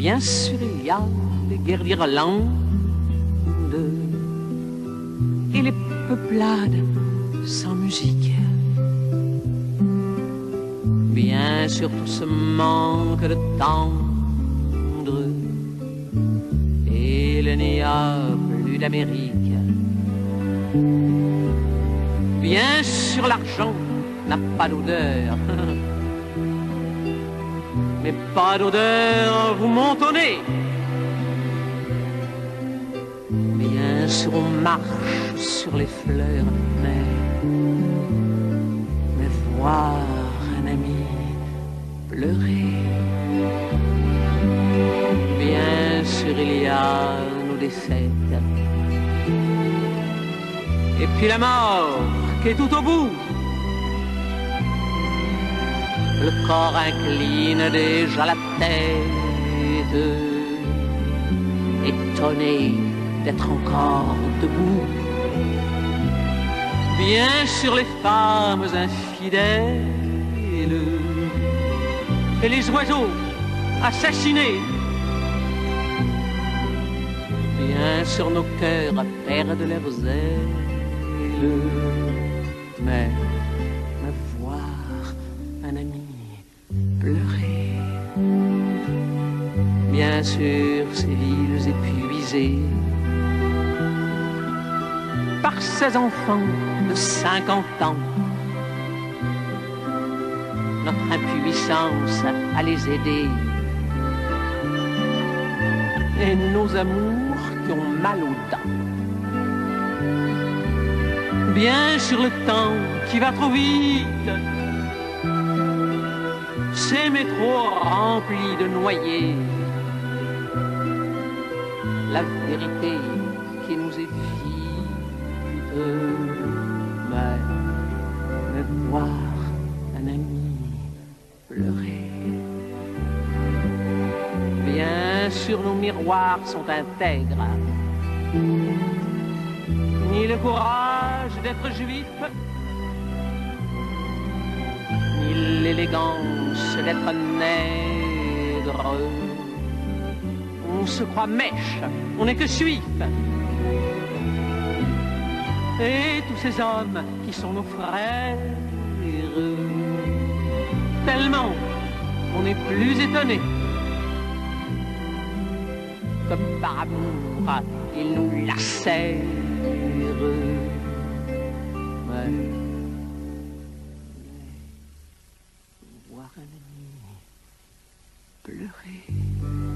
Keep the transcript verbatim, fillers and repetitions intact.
Bien sûr, il y a les guerres d'Irlande et les peuplades sans musique. Bien sûr, tout ce manque de tendre, et il n'y a plus d'Amérique. Bien sûr, l'argent n'a pas d'odeur, mais pas d'odeur, vous montonnez. Bien sûr, on marche sur les fleurs, mais, mais voir un ami pleurer. Bien sûr, il y a nos défaites, et puis la mort qui est tout au bout. Le corps incline déjà la tête, étonné d'être encore debout. Bien sûr, les femmes infidèles et les oiseaux assassinés. Bien sûr, nos cœurs perdent leurs ailes, mais, mais voir un ami pleurer. Bien sûr, ces villes épuisées par ces enfants de cinquante ans, notre impuissance à les aider, et nos amours qui ont mal aux dents. Bien sûr, le temps qui va trop vite, ces métros remplis de noyés, la vérité qui nous effrite, mais, mais voir un ami pleurer. Bien sûr, nos miroirs sont intègres, ni le courage d'être juif, ni l'élégance d'être nègre. On se croit mèche, on n'est que suif. Et tous ces hommes qui sont nos frères, tellement on n'est plus étonné. Comme par amour, ils nous lacèrent. Mais, mais voir un ami pleurer.